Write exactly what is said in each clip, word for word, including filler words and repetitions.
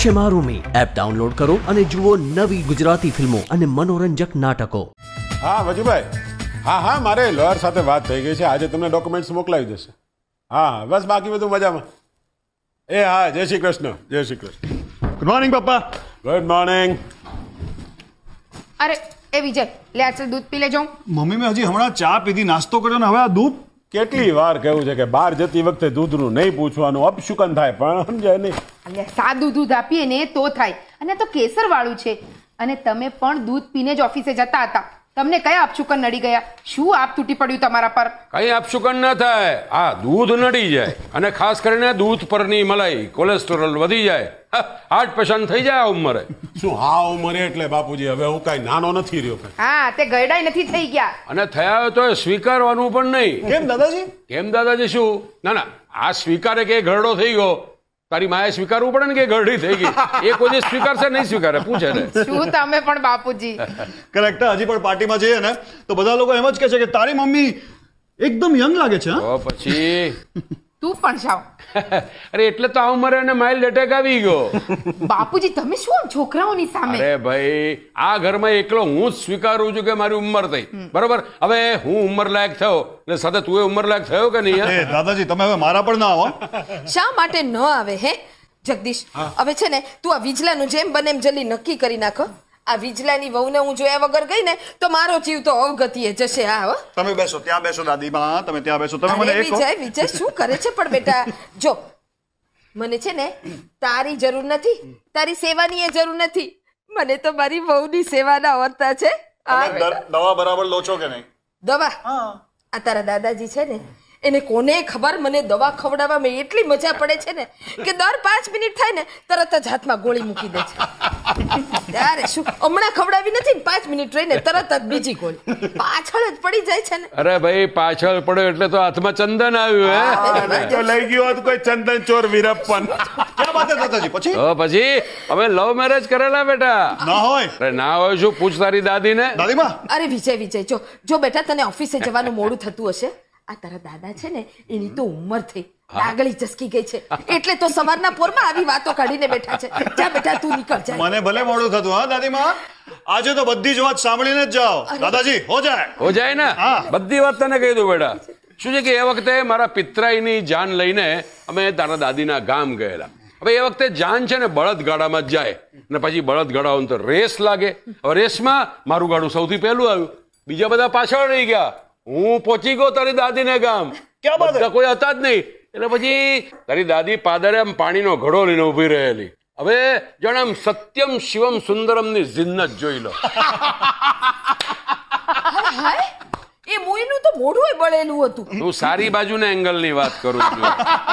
છે મારું મી app download કરો અને જુઓ નવી ગુજરાતી ફિલ્મો અને મનોરંજક નાટકો. હા વજુભાઈ, હા હા મારે લોયર સાથે વાત થઈ ગઈ છે. આજે તમને ડોક્યુમેન્ટ્સ મોકલાવી દેશે. હા બસ બાકી બધું મજામાં. એ હા, જય શ્રી કૃષ્ણ. જય શ્રી કૃષ્ણ. ગુડ મોર્નિંગ પપ્પા. Good morning. અરે એ વિજય, લે આચલ દૂધ પી લેજો. મમ્મી મેં હજી હમણાં ચા પીધી, નાસ્તો કર્યો ને હવે આ દૂધ. કેટલી વાર કહેવું છે કે બહાર જતી વખતે દૂધનું નહીં પૂછવાનું, અપશુકન થાય, પણ સમજાય નહીં. અલ્યા સાદું દૂધ આપીએ ને તો થાય, અને તો કેસર વાળું છે. અને તમે પણ દૂધ પીને જ ઓફિસે જતા હતા. તમને કયા અપશુકન નડી ગયા? શું આપ તૂટી પડ્યું તમારા પર? કઈ અપશુકન ના થાય, આ દૂધ નડી જાય, અને ખાસ કરીને દૂધ પરની મલાઈ, કોલેસ્ટેરોલ વધી જાય, હાર્ટ પેશન્ટ થઈ જાય આ ઉંમરે. શું હા ઉંમરે એટલે બાપુજી હવે હું કઈ નાનો નથી રહ્યો. હા, તે ગયડાય નથી થઈ ગયા. અને થયા હોય તો સ્વીકારવાનું પણ નહીં. કેમ દાદાજી? કેમ દાદાજી શું? ના ના, આ સ્વીકારે કે ઘરડો થઈ ગયો, તારી માએ સ્વીકારવું પડે ને કે ઘરડી થઈ ગઈ. એ કોઈ સ્વીકારશે નહીં સ્વીકારે, પૂછે ને. શું તમે પણ બાપુજી. કરેક્ટ. હજી પણ પાર્ટીમાં જઈએ ને તો બધા લોકો એમ જ કહે છે કે તારી મમ્મી એકદમ યંગ લાગે છે. તો પછી તું પણ જાવ. અરે એટલે તો આ ઉંમરે એને માઇલ્ડ એટેક આવી ગયો. બાપુજી તમે શું આમ છોકરાઓની સામે? અરે ભાઈ, આ ઘરમાં એકલો હું જ સ્વીકારું છું કે મારી ઉંમર થઈ, બરોબર? હવે હું ઉંમર લાયક થયો એટલે સાથે તું એ ઉંમર લાયક થયો કે નહીં? એ દાદાજી તમે હવે મારા પણ ના આવો. શા માટે ન આવે હે જગદીશ? હવે છે ને તું આ વિજલાનું જેમ બને એમ જલ્દી નક્કી કરી નાખો. આ વિજલાની વહુને હું જોયા વગર ગઈ ને તો મારો જીવ તો અવગતિએ જશે. હા હો, તમે બેસો, ત્યાં બેસો દાદીમાં, તમે ત્યાં બેસો. તમે મને એક વિજય વિજય શું કરે છે પણ બેટા? જો મને છે ને તારી જરૂર નથી, તારી સેવાની એ જરૂર નથી, મને તો મારી વહુની સેવાના વર્તા છે. દવા બરાબર લો છો કે નહીં? દવા? આ તારા દાદાજી છે ને એને કોને ખબર, મને દવા ખવડાવવામાં એટલી મજા પડે છે ને કે દર પાંચ મિનિટ થાય ને તરત જ હાથમાં ગોળી મૂકી દે છે. ત્યારે શું હમણાં ખવડાવી નથી ને પાંચ મિનિટ રહીને તરત જ બીજી ગોળી પાછળ જ પડી જાય છે ને. અરે ભાઈ, પાછળ પડ્યો એટલે તો હાથમાં ચંદન આવ્યું. હે તો લઈ ગયો હોત કોઈ ચંદન ચોર વીરપ્પન. ક્યાં વાત છે દાદાજી? પછી તો પછી અમે લવ મેરેજ કરેલા બેટા. ના હોય. અરે ના હોય શું? પૂછ તારી દાદીને. દાદીમાં અરે વિજય વિજય જો જો બેટા તને ઓફિસે જવાનું મોડું થતું હશે. આ તારા દાદા છે ને એની તો ઉંમર થઈ, આગળી ચસકી ગઈ છે, એટલે તો સવારના પોરમાં આવી વાતો કાઢીને બેઠા છે. જા બેટા તું નીકળ જા. મને ભલે મોડું થતું. હા દાદીમાં, આજે તો બધી જ વાત સાંભળીને જ જાઓ. દાદાજી હો જાય હો જાય ને, બધી વાત તને કહી દઉં બેટા. શું છે કે એ વખતે મારા પિતરાઈની જાન લઈને અમે તારા દાદીના ગામ ગયેલા. હવે એ વખતે જાન છે ને બળદગાડામાં જ જાય, ને પછી બળદગાડાઓને તો રેસ લાગે. હવે રેસમાં મારું ગાડું સૌથી પહેલું આવ્યું, બીજા બધા પાછળ રહી ગયા. હું પહોંચી ગયો તારી દાદીને ગામ. બધા કોઈ હતા જ નહીં. એટલે પછી તારી દાદી પાદરે આમ પાણીનો ઘડો લઈને ઉભી રહેલી. હવે જાણે આમ સત્યમ શિવમ સુંદરમ ની જિન્નત જોઈ લો. હાય, એ મોઈનું તો મોઢું બળેલું હતું. હું સારી બાજુના એંગલ ની વાત કરું છું.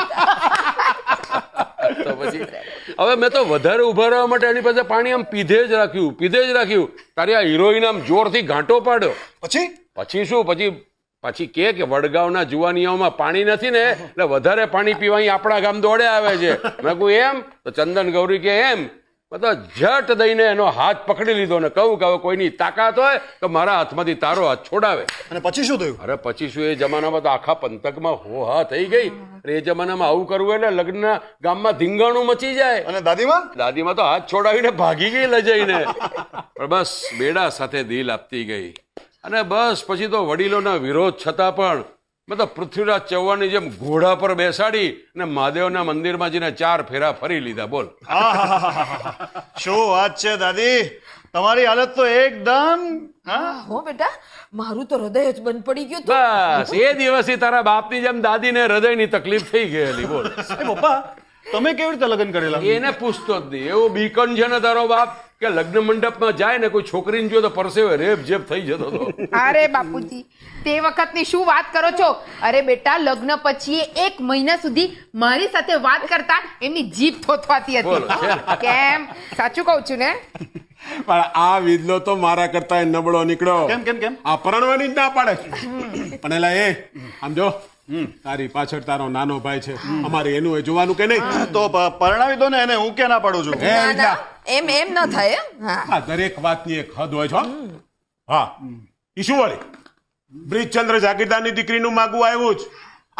તો પછી હવે મેં તો વધારે ઉભા રહેવા માટે એની પાસે પાણી આમ પીધે જ રાખ્યું, પીધે જ રાખ્યું. તારી આ હિરોઈન આમ જોરથી ઘાંટો પાડ્યો. પછી પછી શું? પછી પછી કે કે વડગાંવના જુવાનિયાઓમાં પાણી નથી ને એટલે વધારે પાણી પીવા અહીં આપણા ગામ દોડે આવે છે. મેં કહું એમ? તો ચંદન ગૌરી કે એમ. બધા ઝટ દઈને એનો હાથ પકડી લીધો ને કહું કે હવે કોઈની તાકાત હોય તો મારા હાથમાંથી તારો હાથ છોડાવે. અને પછી શું થયું? અરે પછી શું, એ જમાનામાં તો આખા પંથકમાં હો હા થઈ ગઈ. એ જમાનામાં આવું કરવું એટલે લગ્નના ગામમાં ધીંગાણું મચી જાય. અને દાદીમાં? દાદીમાં તો હાથ છોડાવીને ભાગી ગઈ લજાઈને. પણ બસ બેડા સાથે દિલ આપતી ગઈ. અને બસ પછી તો વડીલોના વિરોધ છતાં પણ મેં તો પૃથ્વીરાજ ચૌહાણની જેમ ઘોડા પર બેસાડી અને મહાદેવના મંદિરમાં જઈને ચાર ફેરા ફરી લીધા. બોલ શું વાત છે દાદી, તમારી હાલત તો એકદમ. હા હો બેટા, મારું તો હૃદય જ બંધ પડી ગયું. બસ એ દિવસથી તારા બાપની જેમ દાદીને હૃદયની તકલીફ થઈ ગયેલી. બોલ પપ્પા, તમે કેવી રીતે લગ્ન કરેલા? એને પૂછતો જ નહીં. એવું બીકન છે ને તારો બાપ કે લગ્ન મંડપમાં જાય ને કોઈ છોકરીને જોયો તો પરસેવે રેપ જેપ થઈ જતો હતો. અરે બાપુજી, તે વખતની શું વાત કરો છો? અરે બેટા, લગ્ન પછી એક મહિના સુધી મારી સાથે વાત કરતા એમની જીભ થોથવાતી હતી. કેમ? સાચું કહું છું ને? પણ આ વિદલો તો મારા કરતા નબળો નીકળ્યો. કેમ કેમ કેમ? આ પરણવાની જ ના પાડે. પણ એલા એ આમ જો, તારી પાછળ તારો નાનો ભાઈ છે, અમારે એનું એ જોવાનું કે નહીં? તો પરણાવી દો ને એને, હું ક્યાં ના પાડું છું. એમ એમ ન થાય. હા, દરેક વાતની એક હદ હોય છે. હા, ઈશુ વાળી બ્રિજચંદ્ર જાગીરદારની દીકરીનું માગવું આવ્યું જ.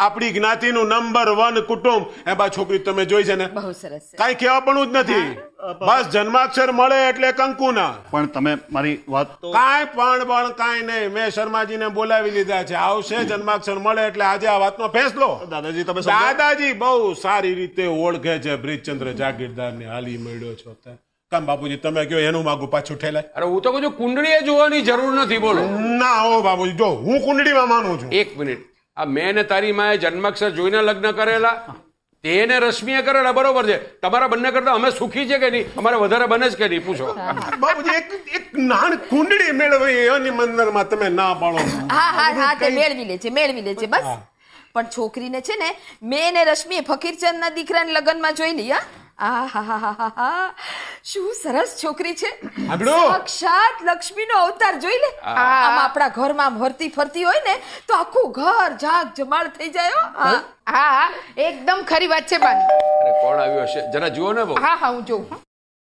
આપણી જ્ઞાતિનું નંબર વન કુટુંબ એ બા છોકરી તમે જોઈ છે ને બહુ સરસ છે. કાંઈ કહેવા પણ જ નથી. બસ જન્માક્ષર મળે એટલે કંકુના. પણ તમે મારી વાત તો કાંઈ પણ પણ કાંઈ નહીં. મેં શર્માજીને બોલાવી લીધા છે, આવશે જન્માક્ષર મળે એટલે આજે આ વાતનો ફેસલો. દાદાજી તમે સમજાવો. દાદાજી બહુ સારી રીતે ઓળખે છે બ્રિજચંદ્ર જાગીરદારને હાલી મળ્યો છો તે. કામ બાપુજી તમે કહો એનું માગું પાછું ઠેલાય. અરે હું તો કહું છું કુંડળીએ જોવાની જરૂર નથી. બોલો ના હો બાપુજી, જો હું કુંડળીમાં માનું છું. એક મિનિટ, આ મેં ને તારી માએ જન્માક્ષર જોઈને લગ્ન કરેલા, તેને રશ્મિએ કરેલા, બરોબર છે. તમારા બંને કરતા અમે સુખી છે કે નહીં? અમારે વધારે બને જ કે નહીં? પૂછો બાપુજી. એક એક નાન કુંડળી મેળવી એની મંદિરમાં તમે ના પાડો. હા હા હા તે મેળવી લે છે મેળવી લે છે બસ. પણ છોકરીને છે ને મેં ને રશ્મિએ ફકીરચંદ ના દીકરાને લગ્નમાં જોઈ લી. હા આહાહાહાહા. શું સરસ છોકરી છે. સાક્ષાત લક્ષ્મીનો અવતાર જોઈ લે. આમ આપણા ઘરમાં ફરતી ફરતી હોય ને તો આખું ઘર જાગ જમાળ થઈ જાય હો. હા હા એકદમ ખરી વાત છે બાની. અરે કોણ આવ્યું હશે જરા જુઓ ને બહુ. હા હા હું જોઉં.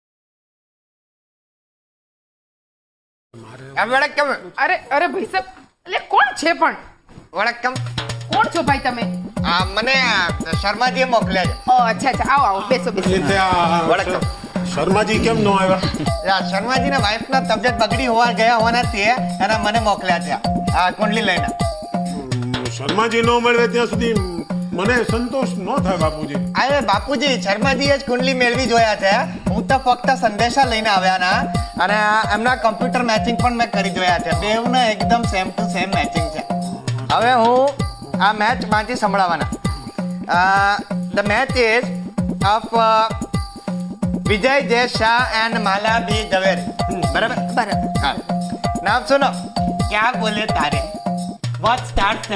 વડક્કમ અરે અરે ભાઈ સાહેબ, એટલે કોણ છે પણ? વડક્કમ કોણ છો ભાઈ તમે? આ મને શર્માજીએ મોકલ્યા છે. ઓ અચ્છા અચ્છા, આવો આવો બેસો બેસો. એટલે આ વડક્કમ. શર્માજી કેમ ન આવ્યા? આ શર્માજીના વાઈફના તબિયત બગડી હોવા ગયા હોવાના તે અને મને મોકલ્યા છે આ કુંડલી લઈને. શર્માજી ન મળે ત્યાં સુધી મને સંતોષ ન થાય બાપુજી. અરે બાપુજી, શર્માજીએ જ કુંડલી મેળવી જોયા છે. હું તો ફક્ત સંદેશા લઈને આવ્યા ના અને એમના કમ્પ્યુટર મેચિંગ પણ મેં કરી જોયા છે. બેવને એકદમ સેમ ટુ સેમ મેચિંગ છે. હવે હું આ મેચ માંથી સંભળાવવાના. The match is of Vijay Jay Shah and માલા બી ઝવેરી. બરાબર બરાબર. હા, નામ સુનો. ક્યા બોલે તારે વોટ સ્ટાર્ટ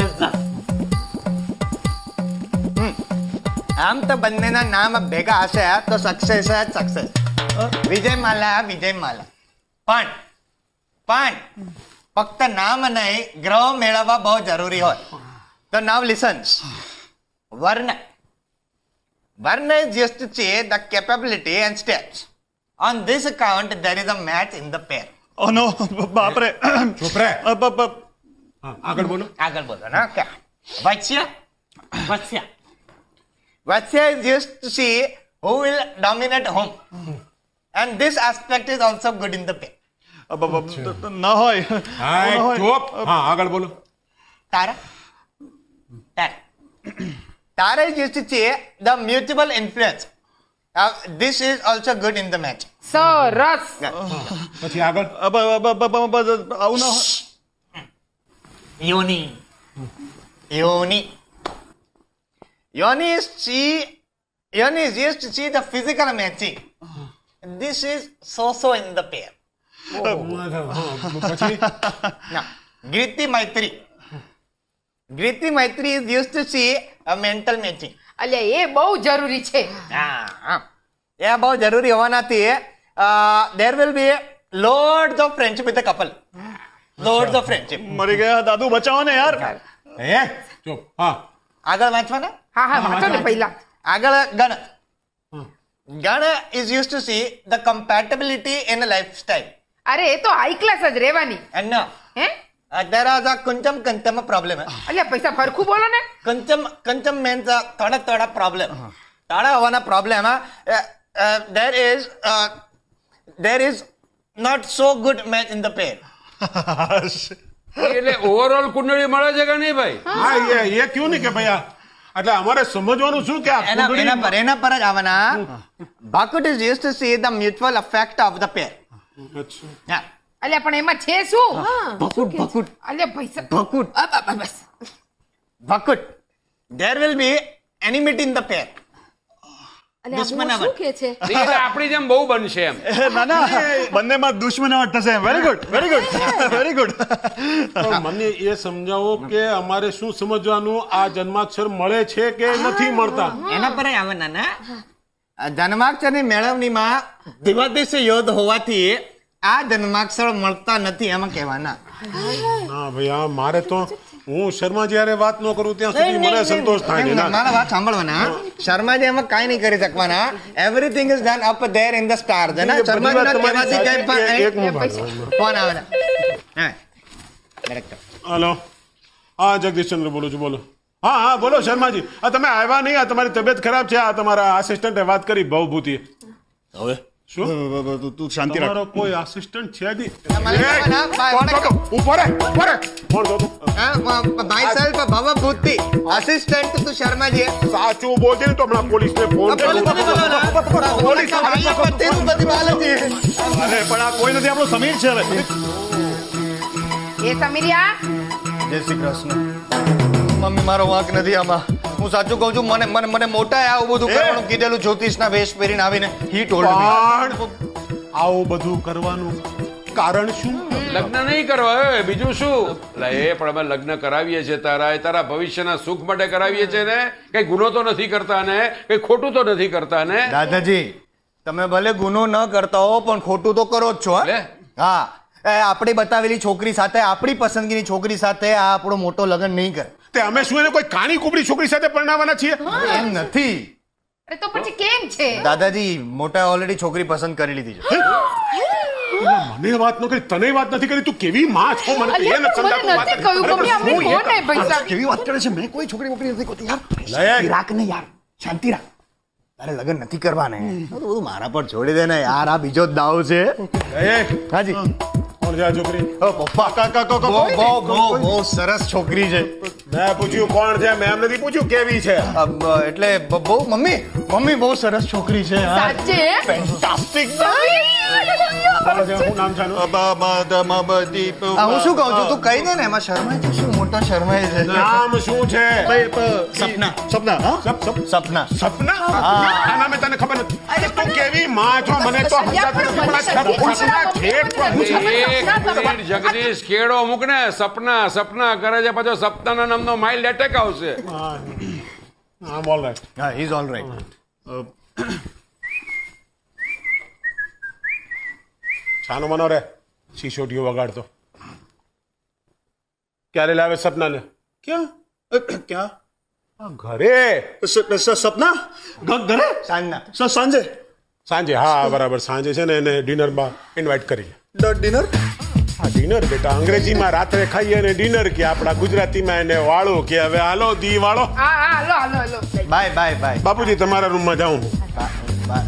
આમ તો બંનેના નામ ભેગા હશે તો સક્સેસ જ સક્સેસ. વિજય માલા વિજય માલા. પણ પણ ફક્ત નામ નહીં ગ્રહ મેળવવા બહુ જરૂરી હોય. તો નાવ લિસન્સ. વર્ણ વર્ણ is used to say the capability and steps. On this account there is a match in the pair. ઓ નો બાપ રે. ચૂપ રે. અબ, અબ, અબ. હા, આગળ બોલો. આગળ બોલો ના કે વત્સ્ય વત્સ્ય વત્સ્ય is used to see who will dominate whom. And this aspect is also good in the pair. અબ, અબ, અબ. તો- તો ન હોય ન હા, હોય. ચૂપ. હા, આગળ બોલો. Tara. Tara. Tara is used to say the mutual influence. Uh, this is also good in the match. સરસ. પછી આગળ. અબ, અબ, અબ, અબ, અબ, અબ, આવું ન હોય. Yoni. Yoni. Yoni is see. Yoni is used to see the physical matching. This is so-so in the pair. પછી Now, Griti Maitri. Griti Maitri is used to see a mental matching. અલ્યા એ બહુ જરૂરી છે. Ah, એ બહુ જરૂરી હોવાનાથી there will be loads of friendship with the couple. Loads of friendship. મરી ગયા દાદુ, બચાવો ને યાર. હે ચૂપ. હા, આગળ વાંચવાના. હા હા વાંચો ને પહેલા. આગળ ગણ. ગણ is used to see the compatibility in a lifestyle. અરે એ તો હાઈ ક્લાસ જ રહેવાની. And now, હે uh, there is a kuncham kancham problem. અલ્યા પૈસા ફરખું બોલો ને. Kuncham kancham means uh, થોડા થોડા problem. થોડા હોવાના problem. Uh, uh, there is uh, there is not so good match in the pair. એટલે ઓવરઓલ કુંડળી મળે છે કે નહીં ભાઈ? હા, એ એ ક્યું નહીં કે ભાઈ આ એટલે અમારે સમજવાનું શું કે આ એના કુંડળી- એના પર એના પર જ આવવાના. Bhakut is used to see the mutual effect of the pair. અચ્છા. Yeah. અલ્યા પણ એમાં છે શું? Bhakut, Bhakut, અલ્યા પૈસા Bhakut. અબ, અબ, અબ, બસ. Bhakut. There will be enmity in the pair. અને આ દુશ્મનાવટ. શું કે છે? એટલે આપણી જેમ બહુ બનશે એમ. એ, ના ના બંનેમાં દુશ્મનાવટ થશે. Very good, very good, very good. તો મને એ સમજાવો કે અમારે શું સમજવાનું, આ જન્માક્ષર મળે છે કે નથી મળતા? એના પર જ આવવાના ને. જન્માક્ષરની મેળવણીમાં દિવસ દિવસે યોદ્ધ હોવાથી આ જન્માક્ષર મળતા નથી એમાં કહેવાના. ના ભાઈ, આ મારે તો હું શર્માજી હારે વાત ન કરું ત્યાં સુધી મને સંતોષ થાય નહીં. ના. મારા વાત સાંભળવાના. શર્માજી એમાં કાંઈ નહીં કરી શકવાના. Everything is done up there in the star. એ બધી વાત તમારી શર્માજીના કહેવાથી એક કંઈ મિનિટ. પણ ફોન આવે ને. હા ડાયરેક્ટર. હલો. હા, જગદીશચંદ્ર બોલું છું, બોલો. હા હા બોલો શર્માજી. આ તમે આવ્યા નહીં, આ તમારી તબિયત ખરાબ છે, આ તમારા આસિસ્ટન્ટે વાત કરી ભવભૂતિએ. હવે શું તું શાંતિ રાખ. તમારો કોઈ આસિસ્ટન્ટ છે જ મને ખબર ના, બા- કોણ તો ઉપર ઉપર કોણ તો માય સેલ્ફ ભવભૂતિ અસિસ્ટન્ટ તું શર્માજી સાચું બોલજે ને તો હમણાં પોલીસને ફોન કરું. પોલીસ અરે પણ આ કોઈ નથી, આપણો સમીર છે. હવે એ સમીરિયા જય શ્રી કૃષ્ણ. મમ્મી મારો વાંક નથી આમાં. હું સાચું કહું છું, મને મને મને મોટા આવું બધું કરવાનું કીધેલું જ્યોતિષના વેશ પહેરીને આવીને હી ટોલ્ડ મી. પણ આવું બધું કરવાનું કારણ શું? લગ્ન નહીં કરવા હે, બીજું શું? એટલે એ પણ અમે લગ્ન કરાવીએ છીએ તારા એ તારા ભવિષ્યના સુખ માટે કરાવીએ છીએ ને. કઈ ગુનો તો નથી કરતા ને, કઈ ખોટું તો નથી કરતા ને. દાદાજી તમે ભલે ગુનો ન કરતા હો પણ ખોટું તો કરો જ છો. લે. હા એ આપણી બતાવેલી છોકરી સાથે, આપણી પસંદગીની છોકરી સાથે આ આપણો મોટો લગ્ન નહીં કરે. તે અમે શું એને કોઈ કાણી કુબડી છોકરી સાથે પરણાવવાના છીએ? એમ નથી અરે તો પછી કેમ છે? દાદાજી, મોટા ઓલરેડી છોકરી પસંદ કરી લીધી છે. મને વાત ન કરી, તને વાત નથી કરી. તું કેવી માં છો મને તો એ અલ્યા, નથી મને સમજાતું. નથી કહ્યું મમ્મી, અમને કોણ નહીં પૈસા. કેવી વાત કરે છે? મેં કોઈ છોકરી વોકરી નથી ગોતી યાર. લય. રાખ ને યાર, શાંતિ રાખ. તારે લગ્ન નથી કરવા ને, આ તો બધું મારા પર છોડી દે ને યાર. આ બીજો જ દાવ છે. એ હાજી કોણ છે આ છોકરી? ઓ પપ્પા, કાકા કાકા બહુ બહુ બહુ બહુ સરસ છોકરી છે. મેં પૂછ્યું કોણ છે, મેં એમ નથી પૂછ્યું કેવી છે. અબ, એટલે બ- બહુ મમ્મી મમ્મી બહુ સરસ છોકરી છે. હા. સાચે? ફેન્ટાસ્ટિક. કોણ છે? શું નામ છે આનું? આ હું શું કહું છું, તું કહી દે ને. એમાં શરમાય છે શું? મોટો શરમાય છે. નામ શું છે? સપના સપના હા સપ સપ સપના. સપના. આ નામે તને ખબર નથી? અરે તું કેવી માં છો મને તો સમજાતું નથી. પણ આ સપના ઠેઠ પર હું છું. એક મિનિટ જગદીશ, કેળો મૂક ને. સપના સપના કરે છે, પાછો સપનાના નામનો માઇલ્ડ એટેક આવશે. આમ ઓલ રાઈટ. હા, હી ઇઝ ઓલ રાઈટ. છાનો મનો રે શીશોટીઓ વગાડતો. ક્યારે લાવે સપનાને? ક્યાં ક્યાં આ ઘરે સ- સ- સપના ઘ- ઘરે સાંજના સ- સાંજે સાંજે. હા બરાબર, સાંજે છે ને એને ડિનરમાં ઇન્વાઇટ કરી. ડિનર. હા ડિનર બેટા. અંગ્રેજીમાં રાત્રે ખાઈએ અને ડિનર કે, આપણા ગુજરાતીમાં એને વાળો કે. હવે હાલો દી વાળો. હા હા હાલો હાલો હાલો. બાય બાય બાય બાપુજી તમારા રૂમમાં જાઉં. બાય.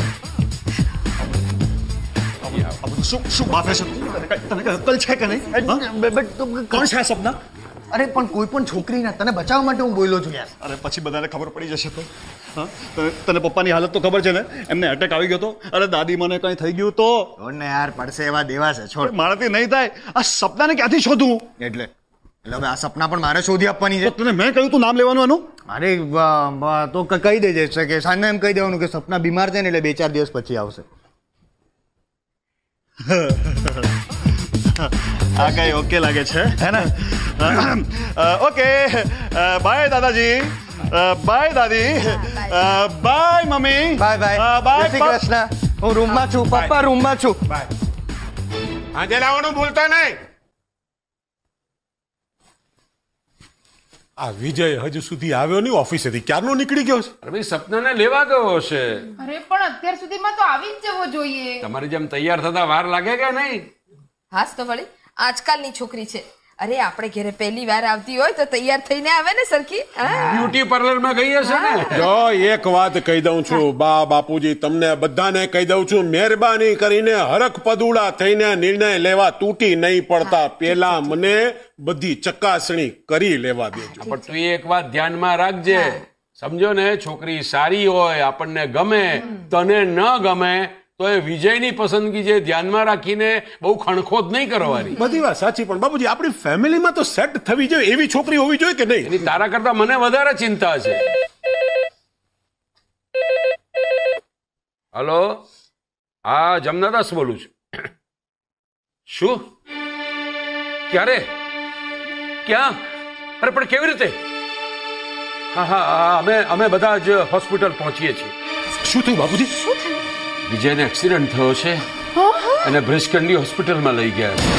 શું શું બાપે છે? તને કઈ- તને કઈ અક્કલ છે કે નહીં? હા? કોણ છે આ સપના? અરે પણ કોઈ પણ છોકરી ના, તને બચાવવા માટે હું બોલ્યો છું યાર. અરે પછી બધાને ખબર પડી જશે તો. હા તને- તને પપ્પાની હાલત તો ખબર છે ને? એમને અટેક આવી ગયો તો. અરે દાદી મને કઈ થઈ ગયું તો છોડ ને યાર, પડશે એવા દેવા છે. છોડ. મારાથી નહીં થાય. આ સપનાને ક્યાંથી શોધું? એટલે એટલે હવે આ સપના પણ મારે શોધી આપવાની છે. તો તને મેં કહ્યું તું નામ લેવાનું એનું? અરે વા- વા, તો ક- કહી દેજે છે કે સાંજે એમ કહી દેવાનું કે સપના બીમાર છે ને એટલે બે ચાર દિવસ પછી આવશે. આ કઈ ઓકે લાગે છે હે ને? ઓકે બાય દાદાજી, બાય દાદી, બાય મમ્મી, બાય બાય. જય બાય શ્રી કૃષ્ણ. હું રૂમમાં છું પપ્પા, રૂમમાં છું. બાય. આજે લાવવાનું ભૂલતા નહીં. આ વિજય હજુ સુધી આવ્યો નહીં ઓફિસેથી. ક્યારનો નીકળી ગયો છે? અરે ભાઈ, સપનાને લેવા ગયો હશે. અરે પણ અત્યાર સુધીમાં તો આવી જ જવો જોઈએ. તમારી જેમ તૈયાર થતા વાર લાગે કે નહીં? હાસ તો વળી આજકાલની છોકરી છે. અરે આપણે ઘરે પહેલી વાર આવતી હોય તો તૈયાર થઈને આવે ને સરખી. હા. બ્યુટી પાર્લરમાં ગઈ હશે ને. જો એક વાત કહી દઉં છું બા બાપુજી, તમને બધાને કહી દઉં છું, મહેરબાની કરીને હરખ પદુડા થઈને નિર્ણય લેવા તૂટી નહીં પડતા. પેલા મને બધી ચકાસણી કરી લેવા દેજો. પણ તું એક વાત ધ્યાનમાં રાખજે, સમજો ને, છોકરી સારી હોય, આપણને ગમે, તને ન ગમે તો એ વિજયની પસંદગી જે ધ્યાનમાં રાખીને બહુ ખણખોદ નહીં કરવાની. બધી વાત સાચી, પણ બાપુજી આપણી ફેમિલીમાં તો સેટ થવી જોઈએ એવી છોકરી હોવી જોઈએ કે નહીં? એની તારા કરતા મને વધારે ચિંતા છે. હલો, હા જમનાદાસ બોલું છું. શું? ક્યારે? ક્યાં? અરે પણ કેવી રીતે? હા હા હા, અમે અમે બધા જ હોસ્પિટલ પહોંચીએ છીએ. શું થયું બાપુજી? વિજયને એક્સિડન્ટ થયો છે અને બ્રિસ્કન્ડી હોસ્પિટલમાં લઈ ગયા છે.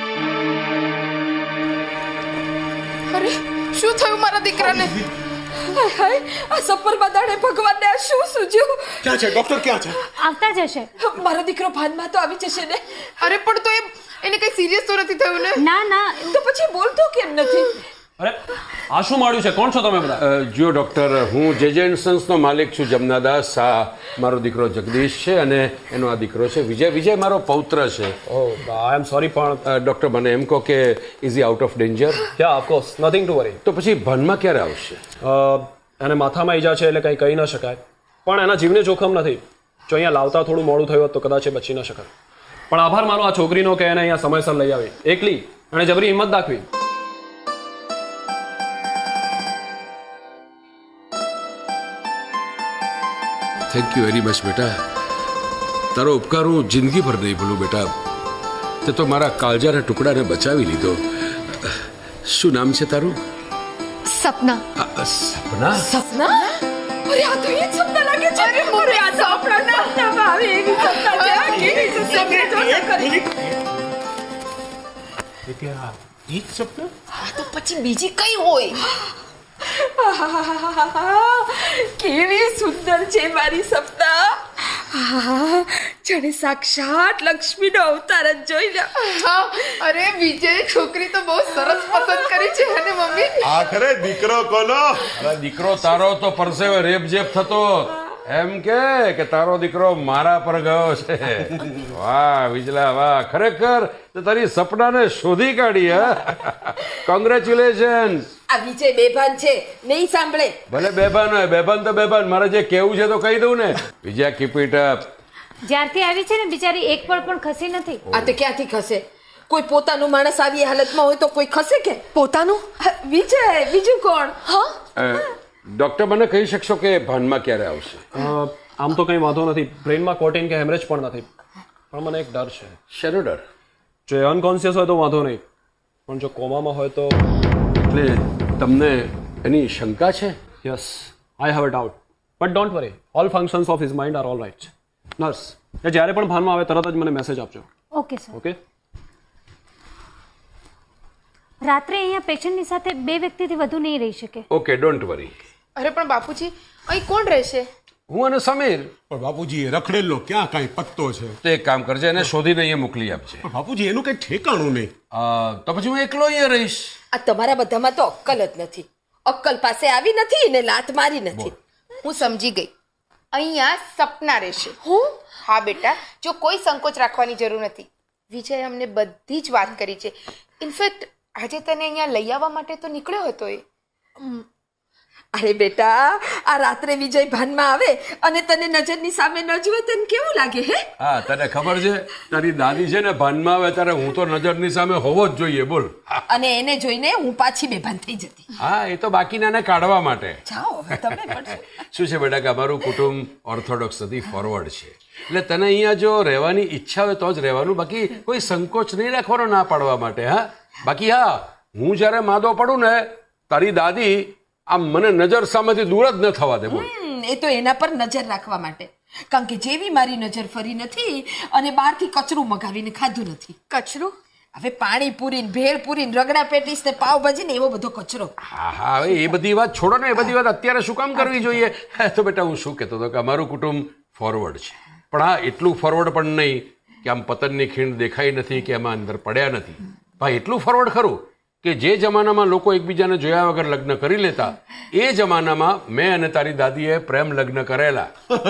અરે શું થયું મારા દીકરાને? હાય હાય આ સપરમાં દાડે ભગવાનને આ શું સૂજ્યું? ક્યાં છે ડોક્ટર? ક્યાં છે? આવતા જ હશે. મારો દીકરો ભાનમાં તો આવી જશે ને? અરે પણ તો એ એને કઈ સિરિયસ તો નથી થયું ને? ના ના તો પછી બોલતો કેમ નથી? અરે આ શું માળ્યું છે? કોણ છો તમે બધા? અ, જો ડોક્ટર, હું જેજે ઇન્સ્ટન્સનો માલિક છું, જમનાદાસ. આ મારો દીકરો જગદીશ છે અને એનો આ દીકરો છે વિજય. વિજય મારો પૌત્ર છે. ઓહ આઈ એમ સોરી પણ અ, ડોક્ટર, મને એમ કહો કે is he out of danger? Yeah of course nothing to worry. તો પછી ભાનમાં ક્યારે આવશે? એને માથામાં ઈજા છે એટલે કંઈ કહી ન શકાય, પણ એના જીવને જોખમ નથી. જો અહીંયા લાવતા થોડું મોડું થયું હોત તો કદાચ એ બચી ન શકાય. પણ આભાર માનો આ છોકરીનો કે એને અહીંયા સમયસર લઈ આવી. એકલી અને જબરી હિંમત દાખવી. થેન્ક યુ વેરી મચ બેટા. તારો ઉપકાર હું જિંદગીભર નહીં ભૂલું બેટા. તે તો મારા કાળજાના ટુકડાને બચાવી લીધો. શું નામ છે તારું? સપના. અ, સપના? સપના? અરે આ તો એ જ સપના લાગે છે. અરે અરે આ તો આપણા સપનામાં આવે એવી સપના છે. આ કેવી છે? સપને તો કરી. આ ઈ જ સપના? આ તો પછી બીજી કઈ હોય? કેવી સુંદર છે મારી સપના. જાણે સાક્ષાત લક્ષ્મીનો અવતાર જ જોઈ લો. હા, અરે વિજય છોકરી તો બહુ સરસ પસંદ કરી છે અને મમ્મી આખરે દીકરો કોનો? અરે દીકરો તારો તો પરસેવે રેપઝેપ થતો એમ કે કે તારો દીકરો મારા પર ગયો છે. વાહ વિજલા વાહ, ખરેખર તે તારી સપનાને શોધી કાઢી. હા, કોંગ્રેચ્યુલેશન. આ વિજય બેભાન છે, નહીં સાંભળે. ભલે બેભાન હોય, બેભાન તો બેભાન. મારે જે કેવું છે તો કહી દઉં ને. Vijaya, keep it up. જ્યારથી આવી છે ને બિચારી એક પળ પણ ખસી નથી. આ તો ક્યાંથી ખસે? કોઈ પોતાનું માણસ આવી હાલતમાં હોય તો કોઈ ખસે કે? પોતાનું વિજય, બીજું કોણ? હા ડોક્ટર, મને કહી શકશો કે ભાનમાં ક્યારે આવશે? આમ તો કંઈ વાંધો નથી. બ્રેઇનમાં કોટિન કે હેમરેજ પણ નથી, પણ મને એક ડર છે. શેનો ડર? જો એ અનકોન્શિયસ હોય તો વાંધો નહીં, પણ જો કોમામાં હોય તો. એટલે તમને એની શંકા છે? Yes, I have a doubt, but don't worry, all functions of his mind are all right. Nurse, એ જ્યારે પણ ભાનમાં આવે તરત જ મને મેસેજ આપજો. Okay sir. ઓકે. રાત્રે અહીંયા પેશન્ટની સાથે બે વ્યક્તિથી વધુ નહીં રહી શકે. Okay, don't worry. અરે પણ બાપુજી અહીં કોણ રહેશે? હું અને સમીર. પણ બાપુજી રખડેલો ક્યાં કાંઈ પત્તો છે? તો એક કામ કરજે, એને શોધીને અહીંયા મોકલી આપજે. પણ બાપુજી એનું કઈ ઠેકાણું નહીં. અ, તો પછી હું એકલો અહીંયા રહીશ. આ તમારા બધામાં તો અક્કલ જ નથી. અક્કલ પાસે આવી નથી ને લાત મારી નથી. હું સમજી ગઈ. અહીંયા સપના રહેશે. હું? હા બેટા, જો કોઈ સંકોચ રાખવાની જરૂર નથી. વિજય અમને બધી જ વાત કરી છે. ઇનફેક્ટ આજે તને અહીંયા લઈ આવવા માટે તો નીકળ્યો હતો એ. અરે બેટા, આ રાત્રે વિજય ભાનમાં આવે અને તને નજરની સામે ન જુએ તને કેવું લાગે? હે, હા, તને ખબર છે તારી દાદી છે ને ભાનમાં આવે ત્યારે હું તો નજરની સામે હોવો જ જોઈએ. બોલ. અને એને જોઈને હું પાછી બેભાન થઈ જતી. હા, એ તો બાકીનાને કાઢવા માટે. જાઓ હવે તમે પણ. શું છે બેટા કે અમારું કુટુંબ ઓર્થોડોક્સ નથી, ફોરવર્ડ છે. એટલે તને અહીંયા જો રહેવાની ઈચ્છા હોય તો જ રહેવાનું, બાકી કોઈ સંકોચ નહીં રાખવાનો ના પાડવા માટે. હા, બાકી હા, હું જ્યારે માદો પડું ને તારી દાદી આમ મને નજર સામેથી દૂર જ ન થવા દે. બોલ. એ તો એના પર નજર રાખવા માટે, કારણ કે જેવી મારી નજર ફરી નથી અને બહારથી કચરું મગાવીને ખાધું નથી. કચરું? હવે પાણી પૂરી ભેળ પૂરી રગડા પેટીસ ને પાવભાજી ને એવો બધો કચરો. હા હા, હવે એ બધી વાત છોડો ને. એ બધી વાત અત્યારે શું કામ કરવી જોઈએ? તો બેટા હું શું કહેતો હતો કે અમારું કુટુંબ ફોરવર્ડ છે, પણ હા એટલું ફોરવર્ડ પણ નહીં કે આમ પતનની ખીણ દેખાઈ નથી કે એમાં અંદર પડ્યા નથી. ભાઈ એટલું ફોરવર્ડ ખરું કે જે જમાનામાં લોકો એકબીજાને જોયા વગર લગ્ન કરી લેતા, એ જમાનામાં મેં અને તારી દાદીએ પ્રેમ લગ્ન કરેલા.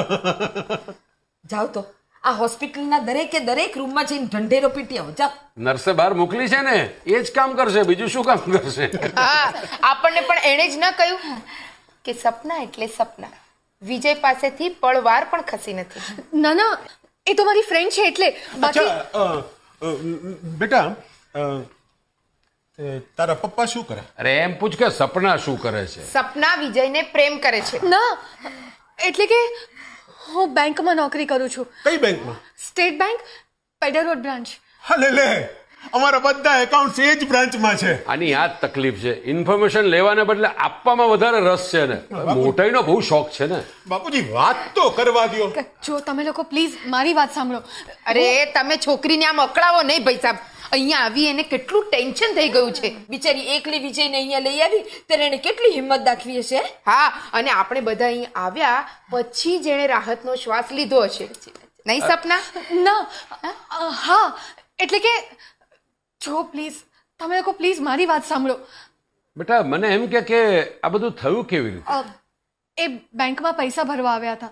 જાઓ તો આ હોસ્પિટલના દરેકે દરેક રૂમમાં જઈને ઢંઢેરો પીટી આવો. જાઓ. નર્સે બહાર મોકલી છે ને, એ જ કામ કરશે, બીજું શું કામ કરશે? હા, આપણને પણ એણે જ ન કહ્યું કે સપના એટલે સપના. વિજય પાસેથી પળવાર પણ ખસી નથી. ના ના, એ તો મારી ફ્રેન્ડ છે એટલે. અચ્છા, અ, અ, બેટા, અ, એ તારા પપ્પા શું કરે? અરે એમ પૂછ કે સપના શું કરે છે? સપના વિજયને પ્રેમ કરે છે. ના, એટલે કે હું બેંકમાં નોકરી કરું છું. કઈ બેંકમાં? State bank, Peddar road branch. હા, લે લે અમારા બધા એકાઉન્ટ એ જ બ્રાન્ચમાં છે. આની આ જ તકલીફ છે, ઇન્ફોર્મેશન લેવાને બદલે આપવામાં વધારે રસ છે ને. મોટાઈનો બહુ શોખ છે ને. બાપુજી વાત તો કરવા દો. જો તમે લોકો પ્લીઝ મારી વાત સાંભળો. અરે તમે છોકરીને આમ અકળાવો નહીં ભાઈ સાહેબ. અહીંયા આવી એને કેટલું ટેન્શન થઈ ગયું છે. બિચારી એકલી વિજયને અહીંયા લઈ આવી ત્યારે એને કેટલી હિંમત દાખવી હશે. હા, અને આપણે બધા અહીં આવ્યા પછી જેણે રાહતનો શ્વાસ લીધો હશે, નહીં સપના? ના અ, હા એટલે કે જો પ્લીઝ તમે લોકો પ્લીઝ મારી વાત સાંભળો. બેટા મને એમ કે કે આ બધું થયું કેવી રીતે? અ, એ બેંકમાં પૈસા ભરવા આવ્યા હતા.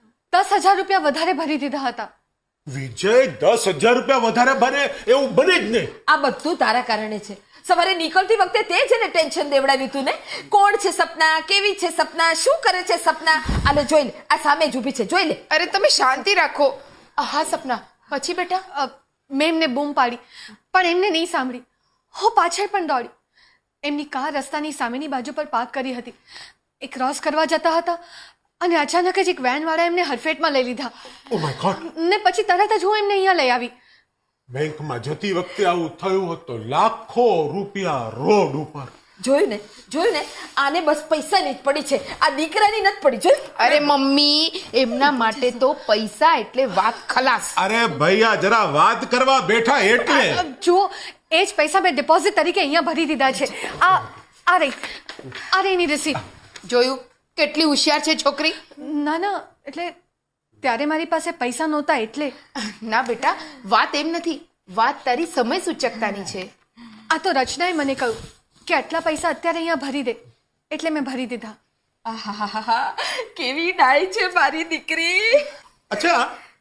દસ હજાર રૂપિયા વધારે ભરી દીધા હતા. વિજય દસ હજાર રૂપિયા વધારે ભરે એવું બને જ નહીં. આ બધું તારા કારણે છે. સવારે નીકળતી વખતે તે જ એને ટેન્શન દેવડાવ્યું તું ને. કોણ છે સપના, કેવી છે સપના, શું કરે છે સપના, આને જોઈ લે, આ સામે જ ઊભી છે, જોઈ લે. અરે તમે શાંતિ રાખો. હા સપના, પછી બેટા? અ, મેં એમને બૂમ પાડી પણ એમને નહીં સાંભળી. હું પાછળ પણ દોડી. એમની કાર રસ્તાની સામેની બાજુ પર પાર્ક કરી હતી. એ ક્રોસ કરવા જતા હતા અને અચાનક જ એક વેનવાળા એમને હરફેટમાં લઈ લીધા. Oh my god. ને પછી તરત જ હું એમને અહીંયા લઈ આવી. બેંકમાં જતી વખતે આવું થયું હોત તો લાખો રૂપિયા રોડ ઉપર. જોયું ને, જોયું ને, આને બસ પૈસાની જ પડી છે, આ દીકરાની નથી પડી. જોયું? અરે મમ્મી, એમના માટે તો પૈસા એટલે વાત ખલાસ. અરે ભૈયા જરા વાત કરવા બેઠા એટલે. જો એ જ પૈસા મેં ડિપોઝિટ તરીકે અહીંયા ભરી દીધા છે. આ આ રહી આ રહી એની રિસીટ. જોયું કેટલી હોશિયાર છે છોકરી? ના ના એટલે ત્યારે મારી પાસે પૈસા નહોતા એટલે. ના બેટા, વાત એમ નથી, વાત તારી સમય સૂચકતાની છે. આ તો રચનાએ મને કહ્યું કે આટલા પૈસા અત્યારે અહીંયા ભરી દે, એટલે મેં ભરી દીધા. આહાહાહા, કેવી ડાય છે મારી દીકરી. અચ્છા,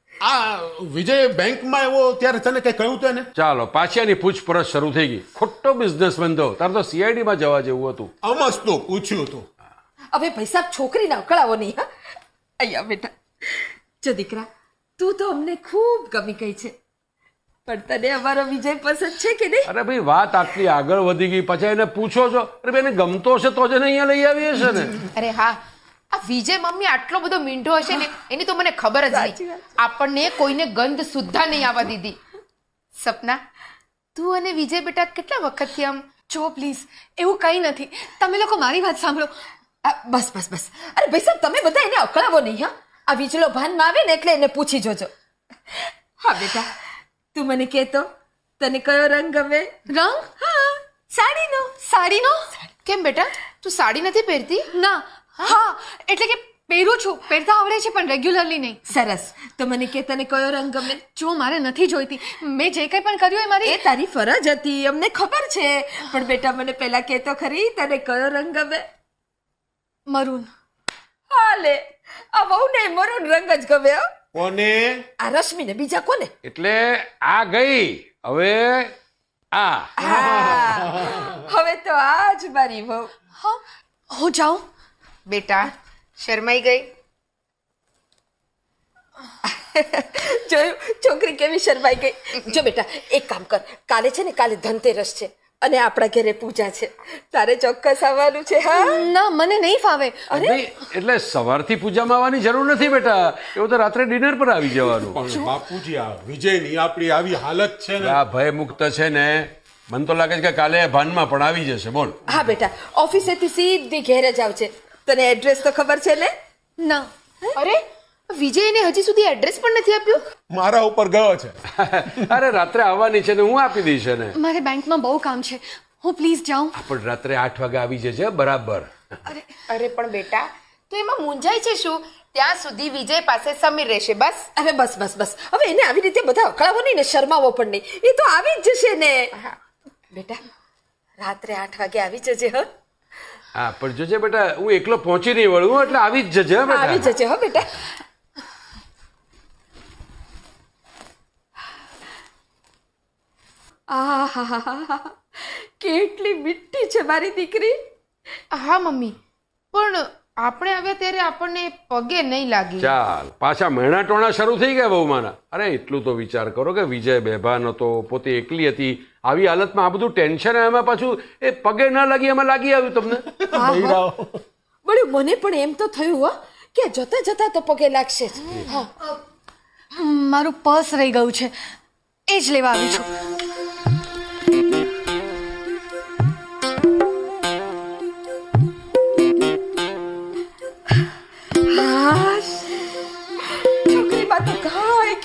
આ વિજય બેંકમાં એવો ત્યારે તને કઈ કહ્યું તો એને? ચાલો પાછી આની પૂછપરછ શરૂ થઈ ગઈ. ખોટો બિઝનેસ બંધો. તાર તો સીઆઈડીમાં જવા જેવું હતું. અમસ્ત તો પૂછ્યું હતું. હવે પૈસા છોકરીને અકળાવો નહીં. હા, અહીંયા બેટા. જો દીકરા, તું તો અમને ખૂબ ગમી ગઈ છે, પણ તને અમારો વિજય પસંદ છે કે નહીં? અરે ભાઈ વાત આટલી આગળ વધી ગઈ પછી એને પૂછો છો? અરે ભાઈ એને ગમતો હશે તો જ એને અહીંયા લઈ આવી હશે ને. અરે હા, આ વિજય મમ્મી આટલો બધો મીંઢો હશે ને એની તો મને ખબર જ નહીં. આપણને કોઈને ગંધ સુદ્ધા નહીં આવવા દીધી. સપના, તું અને વિજય બેટા કેટલા વખતથી આમ? જો પ્લીઝ એવું કંઈ નથી, તમે લોકો મારી વાત સાંભળો. બસ બસ બસ. અરે ભાઈ સાહેબ, તમે બધા એને અકળાવો નહીં. હા, આ વીજળો ભાનમાં આવે ને એટલે એને પૂછી જોજો. હા બેટા, તું મને કહેતો તને કયો રંગ ગમે? રંગ? હા, સાડીનો. સાડીનો? કેમ બેટા, તું સાડી નથી પહેરતી? ના. હા એટલે કે પહેરું છું, પહેરતા આવડે છે પણ રેગ્યુલરલી નહીં. સરસ. તો મને કે તને કયો રંગ ગમે? જો મારે નથી જોઈતી, મેં જે કંઈ પણ કર્યું એ મારી એ તારી ફરજ હતી, અમને ખબર છે, પણ બેટા મને પહેલા કહેતો ખરી તને કયો રંગ ગમે? મરૂન. હાલે, આ વહુને મરૂન રંગ જ ગમે. હો. કોને? આ રશ્મિને. બીજા કોને? એટલે આ ગઈ, હવે આ. હવે તો આ જ મારી વહુ. હા, હું જાઉં? બેટા શરમાઈ ગઈ? જોયું છોકરી કેવી શરમાઈ ગઈ. જો બેટા એક કામ કર, કાલે છે ને, કાલે ધનતેરસ છે અને આપણા ઘરે પૂજા છે, તારે ચોક્કસ આવવાનું છે. હા ના, મને નહીં ફાવે. અરે એટલે સવારથી પૂજામાં આવવાની જરૂર નથી બેટા, એવું તો રાત્રે ડિનર પર આવી જવાનું. પણ બાપુજી આ વિજયની આપણી આવી હાલત છે ને. આ ભય મુક્ત છે ને, મને તો લાગે છે કે કાલે ભાનમાં પણ આવી જશે. બોલ. હા બેટા, ઓફિસેથી સીધી ઘેર જ આવશે. તને એડ્રેસ તો ખબર છે ને? ના. અરે વિજય એને હજી સુધી એડ્રેસ પણ નથી આપ્યું. મારા ઉપર ગયો છે. અરે રાત્રે આવવાની છે ને, હું આપી દઈશ ને. મારે બેંકમાં બહુ કામ છે, હું પ્લીઝ જાઉં? પણ રાત્રે આઠ વાગે આવી જશે બરાબર. અરે અરે પણ બેટા તો એમાં મૂંઝાય છે શું? ત્યાં સુધી વિજય પાસે સમીર રહેશે. બસ. હવે બસ બસ બસ. હવે એને આવી રીતે બધા અકળાવો નહીં ને શરમાવો પણ નહીં, એ તો આવી જ જશે ને. બેટા રાત્રે આઠ વાગે આવી જજે. હ હા, પણ જોજે બેટા, હું એકલો પહોંચી નહીં વળું એટલે આવી જ જજે. આવી જજે. હો બેટા. આહાહાહા, કેટલી મીઠી છે મારી દીકરી. હા મમ્મી, પણ આપણે આવ્યા ત્યારે આપણને પગે નહીં લાગી. ચાલ પાછા મહેણા ટોણા શરૂ થઈ ગયા બહુમાના. અરે એટલું તો વિચાર કરો કે વિજય બેભાન હતો, પોતે એકલી હતી, આવી હાલતમાં આ બધું ટેન્શન, એમાં પાછું એ પગે ના લાગી એમાં લાગી આવ્યું તમને. બળ્યું મને પણ એમ તો થયું હો કે જતા જતા તો પગે લાગશે જ. મારું પર્સ રહી ગયું છે, એ જ લેવા આવી છું.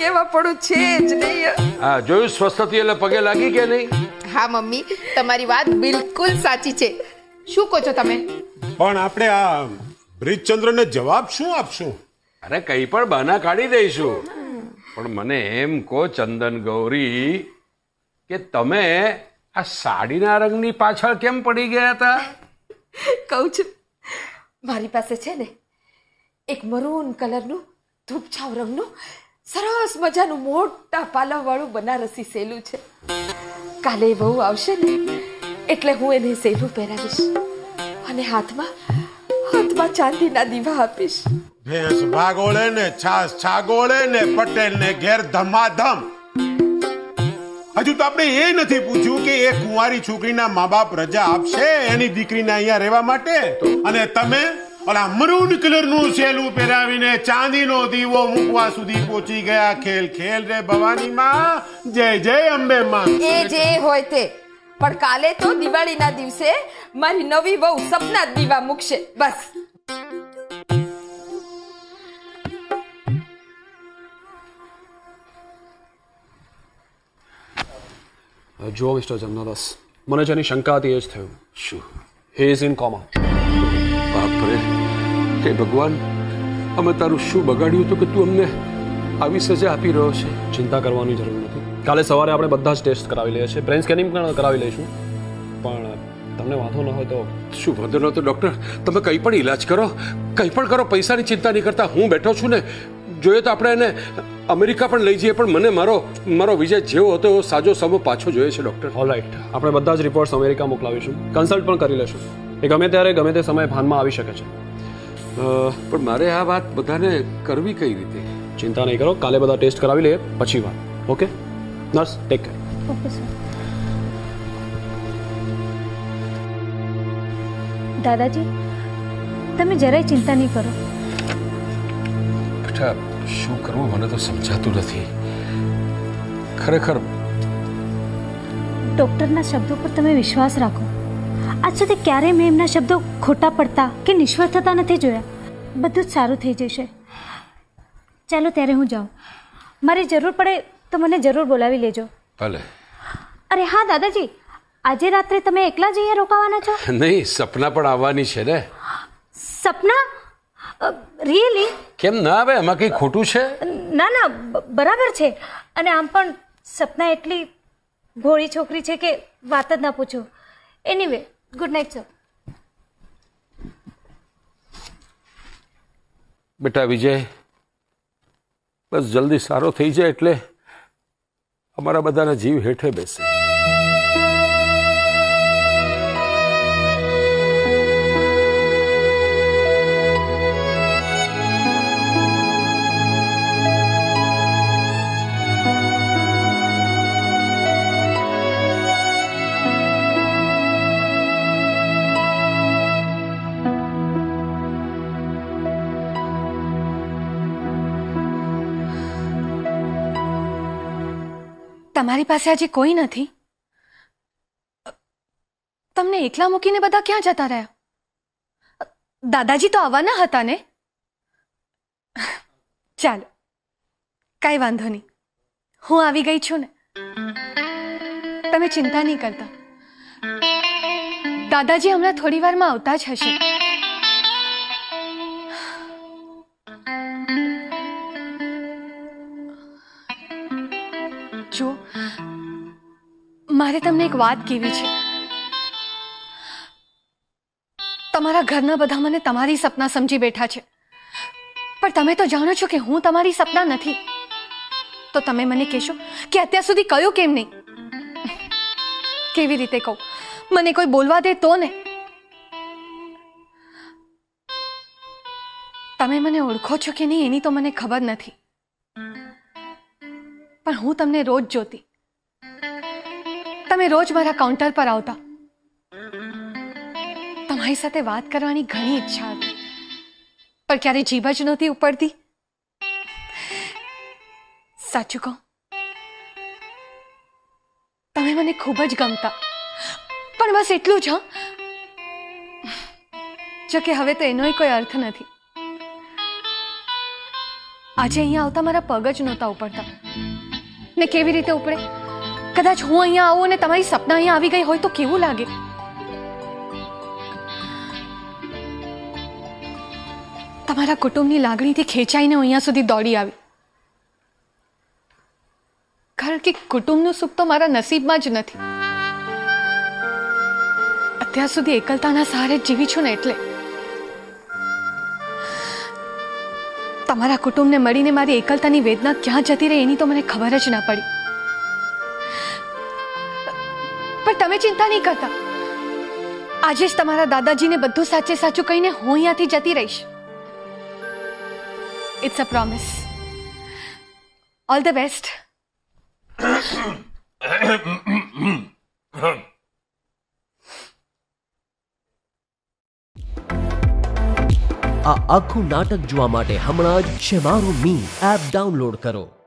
લેવા પડું છે જ નહીં. હા જોયું સ્વસ્થ હતી એટલે પગે લાગી કે નહીં? હા મમ્મી, તમારી વાત બિલકુલ સાચી છે. શું કહો છો તમે? પણ આપણે આ બ્રિજચંદ્રને જવાબ શું આપશું? અરે કઈ પણ બહાના કાઢી દઈશું. પણ મને એમ કહો ચંદન ગૌરી કે તમે આ સાડીના રંગની પાછળ કેમ પડી ગયા હતા? કહું છું, મારી પાસે છે ને એક મરૂન કલરનું ધૂપછાવ રંગનું સરસ મજાનું મોટા પાલા વાળું બનારસી સેલું છે. કાલે બહુ આવશે ને એટલે હું એને સેલું પહેરાવીશ અને હાથમાં હાથમાં ચાંદીના દીવા આપીશ. ભેંસ ભાગોળે ને છાસ છાગોળે ને પટેલ ને ઘેર ધમાધમ. હજુ તો આપણે એ નથી પૂછ્યું કે એ કુંવારી છોકરીના મા બાપ રજા આપશે એની દીકરીને અહીંયા રહેવા માટે, અને તમે ઓલા મરૂન કલરનું સેલું પહેરાવીને ચાંદીનો દીવો મૂકવા સુધી પહોંચી ગયા. ખેલ ખેલ રે ભવાની માં, જય જય અંબે માં. એ જે હોય તે, પણ કાલે તો દિવાળીના દિવસે મારી નવી વહુ સપના જ દીવા મૂકશે. બસ. જુઓ મિસ્ટર જમનાદાસ, મને જેની શંકા હતી એ જ થયું. શું? He is in coma. બાપરે, હે ભગવાન, અમે તારું શું બગાડ્યું હતું કે તું અમને આવી સજા આપી રહ્યો છે? ચિંતા કરવાની જરૂર નથી. કાલે સવારે આપણે બધા જ ટેસ્ટ કરાવી લઈએ છીએ, બ્રેન સ્કેનિંગ પણ કરાવી લઈશું. પણ તમને વાંધો ન હોય તો? શું વાંધો ન હતો ડૉક્ટર? તમે કંઈ પણ ઈલાજ કરો, કંઈ પણ કરો, પૈસાની ચિંતા નહીં કરતા. હું બેઠો છું ને. જોઈએ તો આપણે એને અમેરિકા પણ લઈ જઈએ, પણ મને મારો મારો વિજય જેવો હતો એવો સાજો સમો પાછો જોઈએ છે ડૉક્ટર. ઓલ રાઈટ, આપણે બધા જ રિપોર્ટ્સ અમેરિકા મોકલાવીશું, કન્સલ્ટ પણ કરી લેશું. એ ગમે ત્યારે ગમે તે સમયે ભાનમાં આવી શકે છે. પણ મારે આ વાત બધાને કરવી કઈ રીતે? ચિંતા નહીં કરો, કાલે બધા ટેસ્ટ કરાવી લઈએ પછી વાત. Okay nurse, take care. Okay sir. દાદાજી, તમે જરાય ચિંતા નહીં કરો. બેટા, શું કરવું મને તો સમજાતું નથી ખરેખર. ડોક્ટરના શબ્દો પર તમે વિશ્વાસ રાખો. આજ સુધી ક્યારેય મેં એમના શબ્દો ખોટા પડતા કે નિષ્ફળ થતા નથી જોયા. બધું જ સારું થઈ જશે. ચાલો ત્યારે હું જાઉં. મારી જરૂર પડે તો મને જરૂર બોલાવી લેજો. ભલે. અરે હા દાદાજી, આજે રાત્રે તમે એકલા જ અહીંયા રોકાવાના છો? નહીં, સપના પણ આવવાની છે ને. સપના? રિયલી? કેમ ના આવે? એમાં કઈ ખોટું છે? ના ના, બરાબર છે. અને આમ પણ સપના એટલી ભોળી છોકરી છે કે વાત જ ના પૂછો. Anyway, good night sir. બેટા વિજય, બસ જલ્દી સારો થઈ જાય એટલે અમારા બધાના જીવ હેઠે બેસે. તમારી પાસે આજે કોઈ નથી? તમને એકલા મૂકીને બધા ક્યાં જતા રહ્યા? દાદાજી તો આવવાના હતા ને? ચાલો, કાંઈ વાંધો નહીં, હું આવી ગઈ છું ને. તમે ચિંતા નહીં કરતા. દાદાજી હમણાં થોડી વારમાં આવતા જ હશે. જો, મારે તમને એક વાત કહેવી છે. તમારા ઘરના બધા મને તમારી સપના સમજી બેઠા છે, પણ તમે તો જાણો છો કે હું તમારી સપના નથી. તો તમે મને કહેશો કે અત્યાર સુધી કયું કેમ નહીં? કેવી રીતે કહું? મને કોઈ બોલવા દે તો ને. તમે મને ઓળખો છો કે નહીં એની તો મને ખબર નથી, પણ હું તમને રોજ જોતી. તમે રોજ મારા કાઉન્ટર પર આવતા. તમારી સાથે વાત કરવાની ઘણી ઈચ્છા હતી, પણ ક્યારે જીભ જ નહોતી ઉપડતી. સાચું કહું, તમે મને ખૂબ જ ગમતા, પણ બસ એટલું જ. જો કે હવે તો એનોય કોઈ અર્થ નથી. આજે અહીંયા આવતા મારા પગ જ નહોતા ઉપડતા ને કેવી રીતે ઉપડે? કદાચ હું અહીંયા આવું અને તમારી સપના અહીંયા આવી ગઈ હોય તો કેવું લાગે? તમારા કુટુંબની લાગણીથી ખેંચાઈને હું અહીંયા સુધી દોડી આવી, કારણ કે કુટુંબનું સુખ તો મારા નસીબમાં જ નથી. અત્યાર સુધી એકલતાના સહારે જ જીવી છું ને, એટલે તમારા કુટુંબને મળીને મારી એકલતાની વેદના ક્યાં જતી રહે એની તો મને ખબર જ ના પડી. પણ તમે ચિંતા નહીં કરતા, આજે જ તમારા દાદાજીને બધું સાચે સાચું કહીને હું અહીંયાથી જતી રહીશ. It's a promise. All the best. આ આખું નાટક જોવા માટે હમણાં જ શેમારો મી એપ ડાઉનલોડ કરો.